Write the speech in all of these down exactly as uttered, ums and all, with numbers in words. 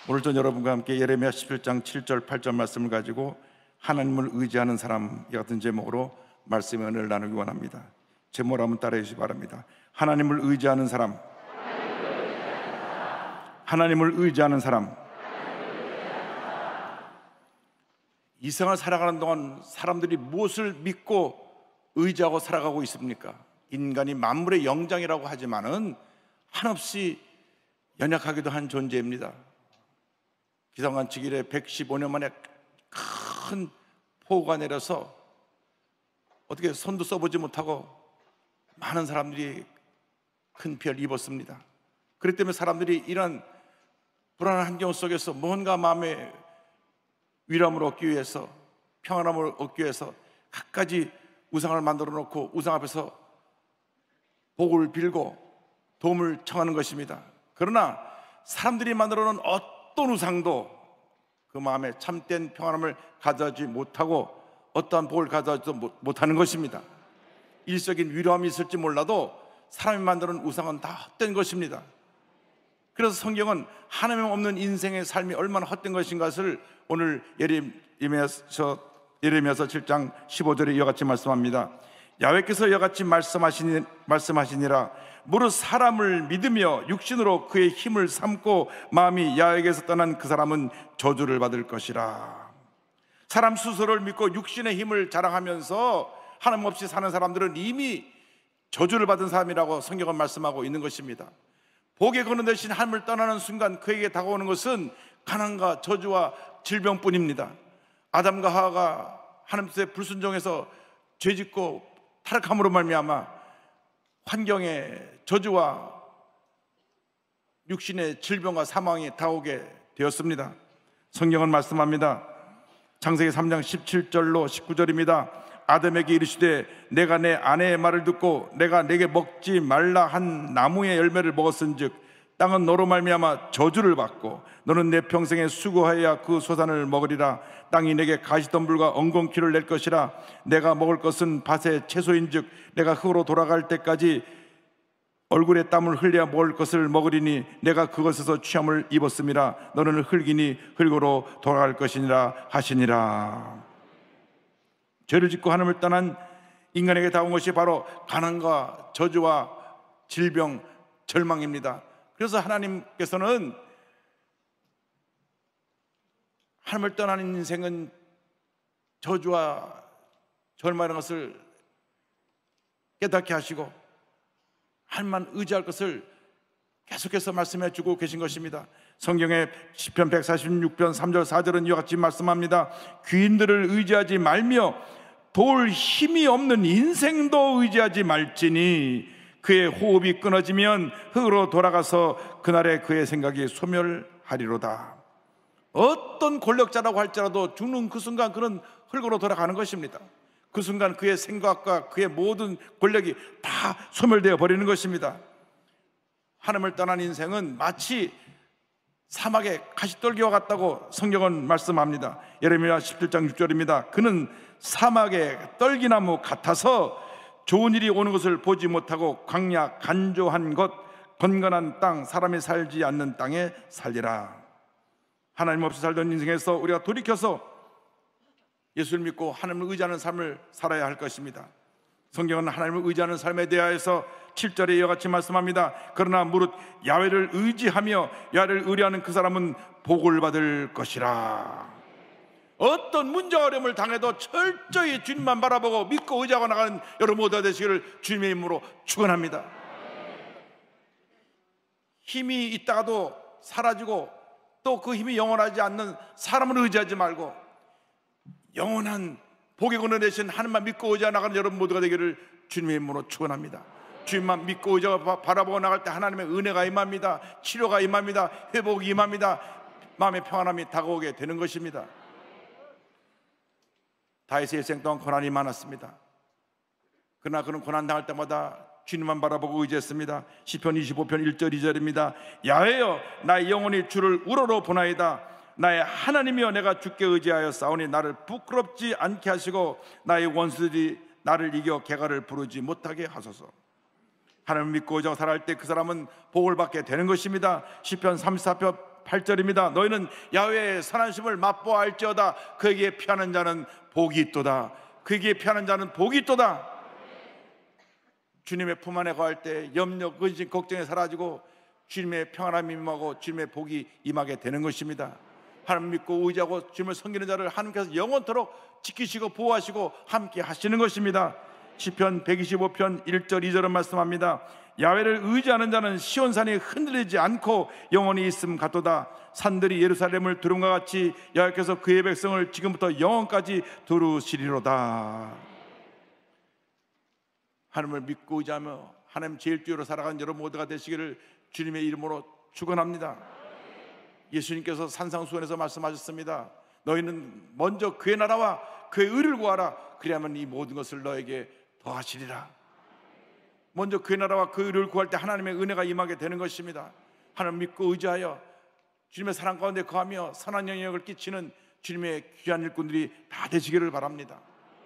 오늘 전 여러분과 함께 예레미야 십칠 장 칠 절 팔 절 말씀을 가지고 하나님을 의지하는 사람 같은 제목으로 말씀의 은혜를 나누기 원합니다. 제목을 한번 따라해 주시기 바랍니다. 하나님을 의지하는 사람, 하나님을 의지하는 사람. 이 생을 살아가는 동안 사람들이 무엇을 믿고 의지하고 살아가고 있습니까? 인간이 만물의 영장이라고 하지만은 한없이 연약하기도 한 존재입니다. 기상관측 이래 백십오 년 만에 큰 폭우가 내려서 어떻게 손도 써보지 못하고 많은 사람들이 큰 피해를 입었습니다. 그렇기 때문에 사람들이 이런 불안한 환경 속에서 뭔가 마음의 위로함을 얻기 위해서, 평안함을 얻기 위해서 갖가지 우상을 만들어 놓고 우상 앞에서 복을 빌고 도움을 청하는 것입니다. 그러나 사람들이 만들어 놓은 어떤 우상도 그 마음에 참된 평안함을 가져다주지 못하고 어떠한 복을 가져다주지 못하는 것입니다. 일적인 위로함이 있을지 몰라도 사람이 만드는 우상은 다 헛된 것입니다. 그래서 성경은 하나님 없는 인생의 삶이 얼마나 헛된 것인가를 오늘 예레미야서 예레미야서 칠 장 십오 절에 이와 같이 말씀합니다. 야훼께서 이와 같이 말씀하시니, 말씀하시니라. 무릇 사람을 믿으며 육신으로 그의 힘을 삼고 마음이 야훼에게서 떠난 그 사람은 저주를 받을 것이라. 사람 스스로를 믿고 육신의 힘을 자랑하면서 하나님 없이 사는 사람들은 이미 저주를 받은 사람이라고 성경은 말씀하고 있는 것입니다. 복에 거는 대신 하나님을 떠나는 순간 그에게 다가오는 것은 가난과 저주와 질병뿐입니다. 아담과 하와가 하나님 뜻에 불순종해서 죄짓고 타락함으로 말미암아 환경의 저주와 육신의 질병과 사망이 다가오게 되었습니다. 성경은 말씀합니다. 창세기 삼 장 십칠 절로 십구 절입니다. 아담에게 이르시되 내가 내 아내의 말을 듣고 내가 내게 먹지 말라 한 나무의 열매를 먹었은즉 땅은 너로 말미암아 저주를 받고 너는 내 평생에 수고하여야 그 소산을 먹으리라. 땅이 내게 가시덤불과 엉겅퀴를 낼 것이라. 내가 먹을 것은 밭의 채소인즉 내가 흙으로 돌아갈 때까지 얼굴에 땀을 흘려야 먹을 것을 먹으리니 내가 그것에서 취함을 입었음이라. 너는 흙이니 흙으로 돌아갈 것이니라 하시니라. 죄를 짓고 하나님을 떠난 인간에게 다가온 것이 바로 가난과 저주와 질병, 절망입니다. 그래서 하나님께서는 하나님을 떠난 인생은 저주와 절망이라는 것을 깨닫게 하시고 하나님만 의지할 것을 계속해서 말씀해 주고 계신 것입니다. 성경의 시편 백사십육 편 삼 절 사 절은 이와 같이 말씀합니다. 귀인들을 의지하지 말며 도울 힘이 없는 인생도 의지하지 말지니 그의 호흡이 끊어지면 흙으로 돌아가서 그날에 그의 생각이 소멸하리로다. 어떤 권력자라고 할지라도 죽는 그 순간 그는 흙으로 돌아가는 것입니다. 그 순간 그의 생각과 그의 모든 권력이 다 소멸되어 버리는 것입니다. 하나님을 떠난 인생은 마치 사막의 가시떨기와 같다고 성경은 말씀합니다. 예레미야 십칠 장 육 절입니다. 그는 사막의 떨기나무 같아서 좋은 일이 오는 것을 보지 못하고 광야 간조한 것 건건한 땅 사람이 살지 않는 땅에 살리라. 하나님 없이 살던 인생에서 우리가 돌이켜서 예수를 믿고 하나님을 의지하는 삶을 살아야 할 것입니다. 성경은 하나님을 의지하는 삶에 대하여서 칠 절에 이와 같이 말씀합니다. 그러나 무릇 야훼를 의지하며 야훼를 의뢰하는 그 사람은 복을 받을 것이라. 어떤 문제와 어려움을 당해도 철저히 주님만 바라보고 믿고 의지하고 나가는 여러분 모두가 되시기를 주님의 이름으로 축원합니다. 힘이 있다가도 사라지고 또 그 힘이 영원하지 않는 사람을 의지하지 말고 영원한 복의 근원 되신 하나님만 믿고 의지하고 나가는 여러분 모두가 되기를 주님의 이름으로 축원합니다. 주님만 믿고 의지하고 바라보고 나갈 때 하나님의 은혜가 임합니다. 치료가 임합니다. 회복이 임합니다. 마음의 평안함이 다가오게 되는 것입니다. 다윗의 일생 동안 고난이 많았습니다. 그러나 그는 고난 당할 때마다 주님만 바라보고 의지했습니다. 시편 이십오 편 일 절 이 절입니다. 야훼여 나의 영혼이 주를 우러러 보나이다. 나의 하나님이여 내가 주께 의지하여 싸우니 나를 부끄럽지 않게 하시고 나의 원수들이 나를 이겨 개가를 부르지 못하게 하소서. 하나님을 믿고 의지하고 살아갈 때 그 사람은 복을 받게 되는 것입니다. 시편 삼십사 편 팔 절입니다. 너희는 야훼의 선하심을 맛보아 알지어다. 그에게 피하는 자는 복이 있도다. 그에게 피하는 자는 복이 있도다. 주님의 품 안에 거할 때 염려, 근심, 걱정이 사라지고 주님의 평안함이 임하고 주님의 복이 임하게 되는 것입니다. 하나님 믿고 의지하고 주님을 섬기는 자를 하나님께서 영원토록 지키시고 보호하시고 함께 하시는 것입니다. 시편 백이십오 편 일 절 이 절은 말씀합니다. 야훼를 의지하는 자는 시온산이 흔들리지 않고 영원히 있음 같도다. 산들이 예루살렘을 두름과 같이 여호와께서 그의 백성을 지금부터 영원까지 두루시리로다. 하나님을 믿고 의지하며 하나님 제일주의로 살아가는 여러분 모두가 되시기를 주님의 이름으로 축원합니다. 예수님께서 산상수훈에서 말씀하셨습니다. 너희는 먼저 그의 나라와 그의 의를 구하라. 그리하면 이 모든 것을 너에게 더하시리라. 먼저 그의 나라와 그 의를 구할 때 하나님의 은혜가 임하게 되는 것입니다. 하나님 믿고 의지하여 주님의 사랑 가운데 거하며 선한 영향을 끼치는 주님의 귀한 일꾼들이 다 되시기를 바랍니다.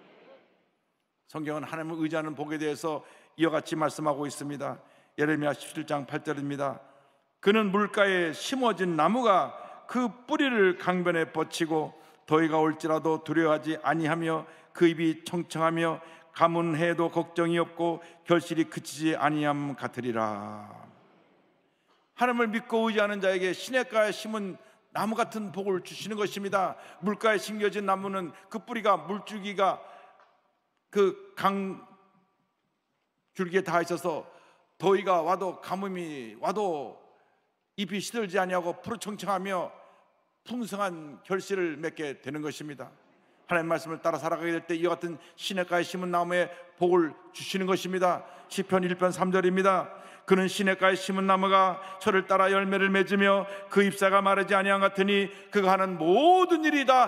성경은 하나님을 의지하는 복에 대해서 이와 같이 말씀하고 있습니다. 예레미야 십칠 장 팔 절입니다. 그는 물가에 심어진 나무가 그 뿌리를 강변에 뻗치고 더위가 올지라도 두려워하지 아니하며 그 입이 청청하며 가문해도 걱정이 없고 결실이 그치지 아니함 같으리라. 하나님을 믿고 의지하는 자에게 시냇가에 심은 나무 같은 복을 주시는 것입니다. 물가에 심겨진 나무는 그 뿌리가 물줄기가 그 강 줄기에 닿아 있어서 더위가 와도 가뭄이 와도 잎이 시들지 아니하고 푸르청청하며 풍성한 결실을 맺게 되는 것입니다. 하나님의 말씀을 따라 살아가게 될 때 이와 같은 시냇가에 심은 나무에 복을 주시는 것입니다. 시편 일 편 삼 절입니다. 그는 시냇가에 심은 나무가 철을 따라 열매를 맺으며 그 잎사가 마르지 아니한 같으니 그가 하는 모든 일이 다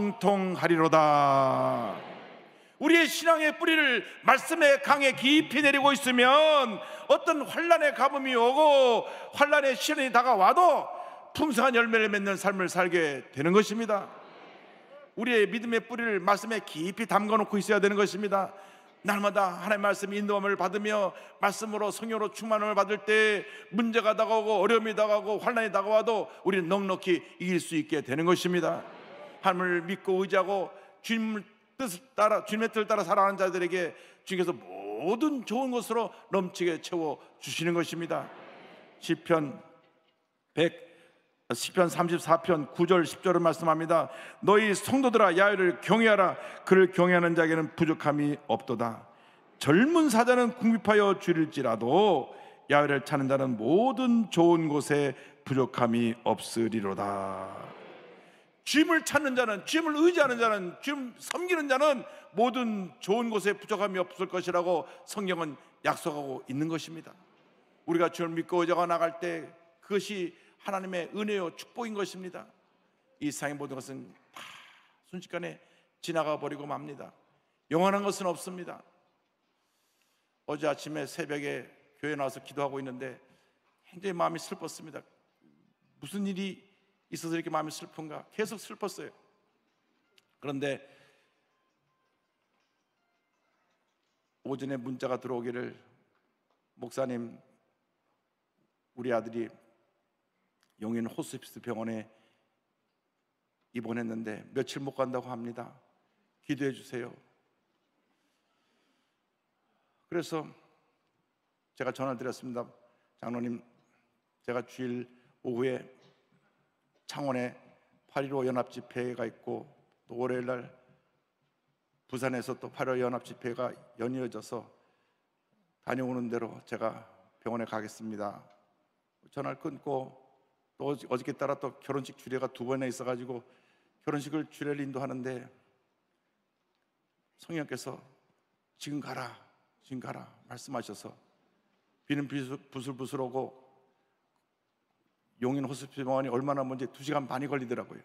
형통하리로다. 우리의 신앙의 뿌리를 말씀의 강에 깊이 내리고 있으면 어떤 환난의 가뭄이 오고 환난의 시련이 다가와도 풍성한 열매를 맺는 삶을 살게 되는 것입니다. 우리의 믿음의 뿌리를 말씀에 깊이 담가놓고 있어야 되는 것입니다. 날마다 하나님의 말씀 인도함을 받으며 말씀으로 성령으로 충만함을 받을 때 문제가 다가오고 어려움이 다가오고 환난이 다가와도 우리는 넉넉히 이길 수 있게 되는 것입니다. 하나님을 믿고 의지하고 주님을 뜻을 따라 주님의 뜻을 따라 살아가는 자들에게 주님께서 모든 좋은 것으로 넘치게 채워 주시는 것입니다. 시편 백 시편 삼십사 편 구 절 십 절을 말씀합니다. 너희 성도들아 야훼를 경외하라. 그를 경외하는 자에게는 부족함이 없도다. 젊은 사자는 궁핍하여 줄일지라도 야훼를 찾는 자는 모든 좋은 곳에 부족함이 없으리로다. 주님을 찾는 자는, 주님을 의지하는 자는, 주님 섬기는 자는 모든 좋은 곳에 부족함이 없을 것이라고 성경은 약속하고 있는 것입니다. 우리가 주님을 믿고 의지하고 나갈 때 그것이 하나님의 은혜요 축복인 것입니다. 이 세상의 모든 것은 다 순식간에 지나가 버리고 맙니다. 영원한 것은 없습니다. 어제 아침에 새벽에 교회 나와서 기도하고 있는데 굉장히 마음이 슬펐습니다. 무슨 일이 있어서 이렇게 마음이 슬픈가? 계속 슬펐어요. 그런데 오전에 문자가 들어오기를 목사님, 우리 아들이 용인 호스피스 병원에 입원했는데 며칠 못 간다고 합니다. 기도해 주세요. 그래서 제가 전화를 드렸습니다. 장로님, 제가 주일 오후에 창원에 팔 일오 연합집회가 있고 또 월요일날 부산에서 또 팔 일오 연합집회가 연이어져서 다녀오는 대로 제가 병원에 가겠습니다. 전화를 끊고 또 어저께 따라 또 결혼식 주례가 두 번이나 있어가지고 결혼식을 주례를 인도하는데 성령께서 지금 가라 지금 가라 말씀하셔서 비는 부슬부슬 오고 용인 호스피스 병원이 얼마나 먼지 두 시간 반이 걸리더라고요.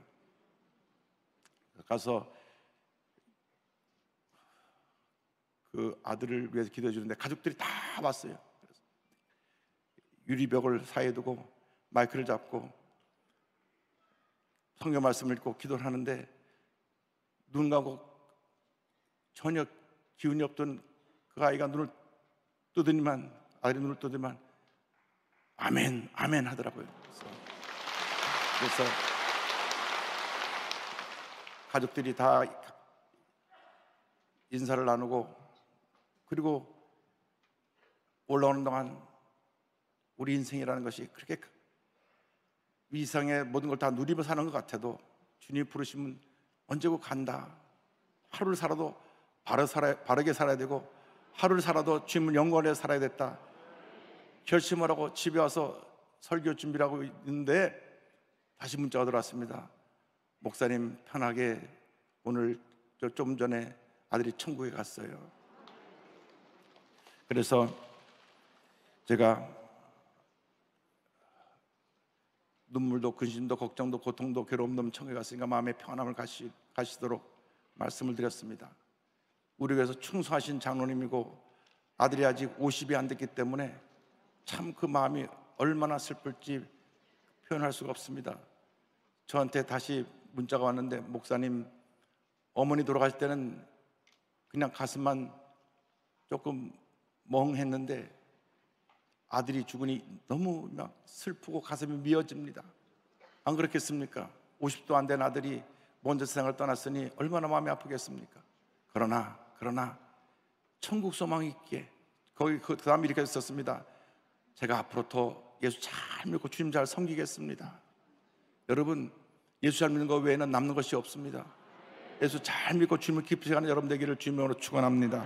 가서 그 아들을 위해서 기도해 주는데 가족들이 다 왔어요. 유리벽을 사이에 두고 마이크를 잡고 성경 말씀을 읽고 기도를 하는데 눈 감고 전혀 기운이 없던 그 아이가 눈을 뜨더니만 아들이 눈을 뜨더니만 아멘 아멘 하더라고요. 그래서 그래서 가족들이 다 인사를 나누고 그리고 올라오는 동안 우리 인생이라는 것이 그렇게 이 세상의 모든 걸 다 누리며 사는 것 같아도 주님이 부르시면 언제고 간다. 하루를 살아도 바르 살아, 바르게 살아야 되고 하루를 살아도 주님을 영원히 살아야 됐다 결심을 하고 집에 와서 설교 준비를 하고 있는데 다시 문자가 들어왔습니다. 목사님 편하게 오늘 좀 전에 아들이 천국에 갔어요. 그래서 제가 눈물도 근심도 걱정도 고통도 괴로움도 천국에 갔으니까 마음의 평안함을 가시, 가시도록 말씀을 드렸습니다. 우리 교회에서 충성하신 장로님이고 아들이 아직 오십이 안 됐기 때문에 참 그 마음이 얼마나 슬플지 표현할 수가 없습니다. 저한테 다시 문자가 왔는데 목사님 어머니 돌아가실 때는 그냥 가슴만 조금 멍했는데 아들이 죽으니 너무 막 슬프고 가슴이 미어집니다. 안 그렇겠습니까? 오십도 안 된 아들이 먼저 세상을 떠났으니 얼마나 마음이 아프겠습니까? 그러나 그러나 천국 소망이 있기에 거기 그 다음에 이렇게 썼습니다. 제가 앞으로 더 예수 잘 믿고 주님 잘 섬기겠습니다. 여러분 예수 잘 믿는 것 외에는 남는 것이 없습니다. 예수 잘 믿고 주님을 깊이 생각하는 여러분 되기를 주님으로 축원합니다.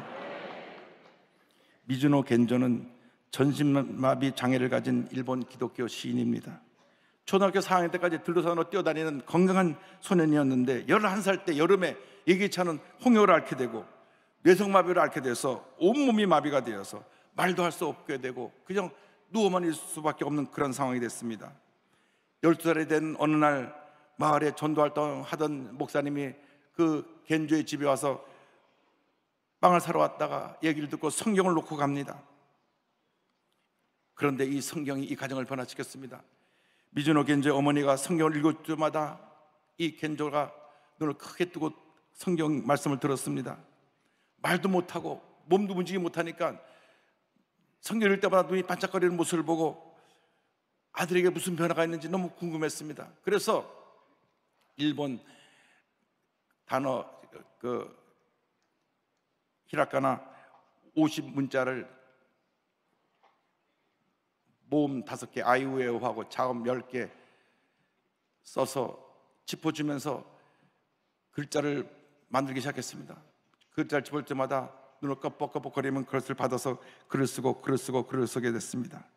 미즈노 겐조는 전신마비 장애를 가진 일본 기독교 시인입니다. 초등학교 사 학년 때까지 들도산으로 뛰어다니는 건강한 소년이었는데 열한 살 때 여름에 예기치 않은 홍역을 앓게 되고 뇌성마비를 앓게 돼서 온몸이 마비가 되어서 말도 할 수 없게 되고 그냥 누워만 있을 수밖에 없는 그런 상황이 됐습니다. 열두 살이 된 어느 날 마을에 전도활동 하던 목사님이 그 겐조의 집에 와서 빵을 사러 왔다가 얘기를 듣고 성경을 놓고 갑니다. 그런데 이 성경이 이 가정을 변화시켰습니다. 미즈노 겐조의 어머니가 성경을 읽을 때마다 이 겐조가 눈을 크게 뜨고 성경 말씀을 들었습니다. 말도 못하고 몸도 움직이지 못하니까 성경 읽을 때마다 눈이 반짝거리는 모습을 보고 아들에게 무슨 변화가 있는지 너무 궁금했습니다. 그래서 일본 단어 그 히라카나 오십 문자를 모음 다섯 개 아이우에오하고 자음 열 개 써서 짚어주면서 글자를 만들기 시작했습니다. 글자를 짚을 때마다 눈을 껌뻑껌뻑거리면 그것을 받아서 글을 쓰고 글을 쓰고 글을 쓰게 됐습니다.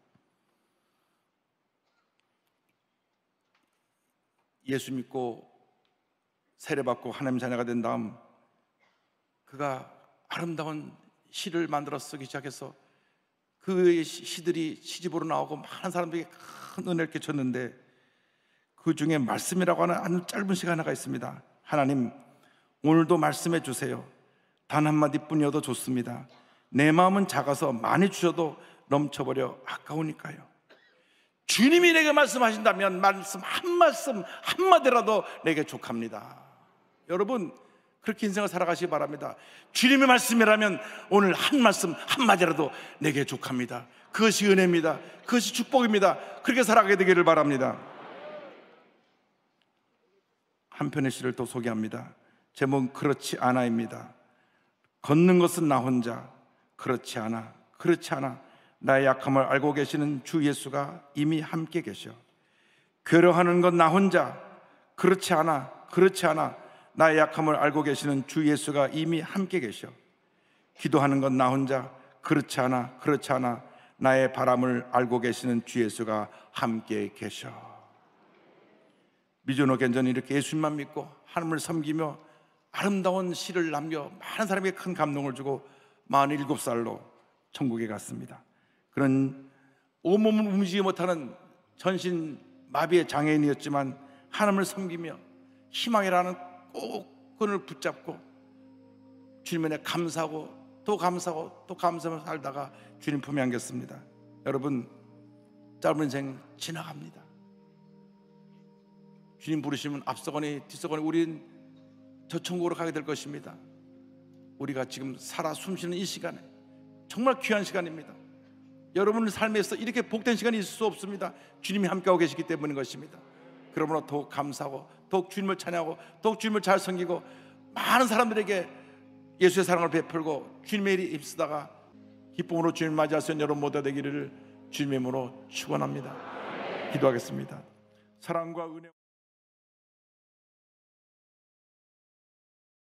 예수 믿고 세례받고 하나님 자녀가 된 다음 그가 아름다운 시를 만들어 쓰기 시작해서 그의 시들이 시집으로 나오고 많은 사람들에게 큰 은혜를 끼쳤는데 그 중에 말씀이라고 하는 아주 짧은 시가 하나가 있습니다. 하나님 오늘도 말씀해 주세요. 단 한마디뿐이어도 좋습니다. 내 마음은 작아서 많이 주셔도 넘쳐버려 아까우니까요. 주님이 내게 말씀하신다면 말씀 한 말씀 한마디라도 내게 족합니다. 여러분 그렇게 인생을 살아가시기 바랍니다. 주님의 말씀이라면 오늘 한 말씀 한마디라도 내게 족합니다. 그것이 은혜입니다. 그것이 축복입니다. 그렇게 살아가게 되기를 바랍니다. 한 편의 시를 또 소개합니다. 제목은 그렇지 않아입니다. 걷는 것은 나 혼자 그렇지 않아 그렇지 않아 나의 약함을 알고 계시는 주 예수가 이미 함께 계셔. 괴로워하는 건 나 혼자 그렇지 않아 그렇지 않아 나의 약함을 알고 계시는 주 예수가 이미 함께 계셔. 기도하는 건 나 혼자 그렇지 않아 그렇지 않아 나의 바람을 알고 계시는 주 예수가 함께 계셔. 미즈노 겐조는 이렇게 예수님만 믿고 하나님을 섬기며 아름다운 시를 남겨 많은 사람에게 큰 감동을 주고 마흔일곱 살로 천국에 갔습니다. 그런 온몸을 움직이지 못하는 전신 마비의 장애인이었지만 하나님을 섬기며 희망이라는 꼭 끈을 붙잡고 주님에 감사하고 또 감사하고 또 감사하며 살다가 주님 품에 안겼습니다. 여러분 짧은 인생 지나갑니다. 주님 부르시면 앞서거니 뒤서거니 우린 저 천국으로 가게 될 것입니다. 우리가 지금 살아 숨쉬는 이 시간에 정말 귀한 시간입니다. 여러분의 삶에서 이렇게 복된 시간이 있을 수 없습니다. 주님이 함께하고 계시기 때문인 것입니다. 그러므로 더욱 감사하고 더욱 주님을 찬양하고 더욱 주님을 잘 섬기고 많은 사람들에게 예수의 사랑을 베풀고 주님의 일에 힘쓰다가 기쁨으로 주님을 맞이할 수 있는 여러분 모두가 되기를 주님의 이름으로 축원합니다. 기도하겠습니다. 사랑과 은혜